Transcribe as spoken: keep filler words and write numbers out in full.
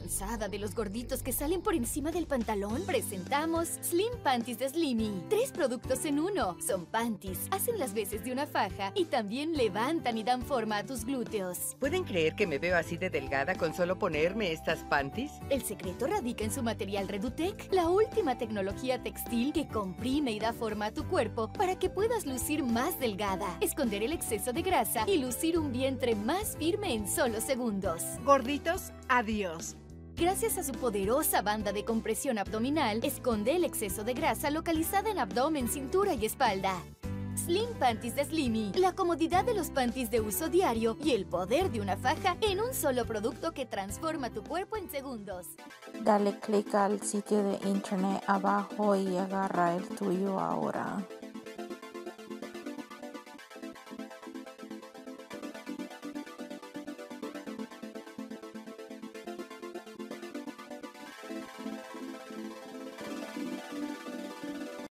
¿Cansada de los gorditos que salen por encima del pantalón? Presentamos Slim Panties de Slimy. Tres productos en uno. Son panties, hacen las veces de una faja y también levantan y dan forma a tus glúteos. ¿Pueden creer que me veo así de delgada con solo ponerme estas panties? El secreto radica en su material Redutec, la última tecnología textil que comprime y da forma a tu cuerpo para que puedas lucir más delgada, esconder el exceso de grasa y lucir un vientre más firme en solo segundos. Gorditos, adiós. Gracias a su poderosa banda de compresión abdominal, esconde el exceso de grasa localizada en abdomen, cintura y espalda. Slim Panties de Slimy, la comodidad de los panties de uso diario y el poder de una faja en un solo producto que transforma tu cuerpo en segundos. Dale clic al sitio de internet abajo y agarra el tuyo ahora.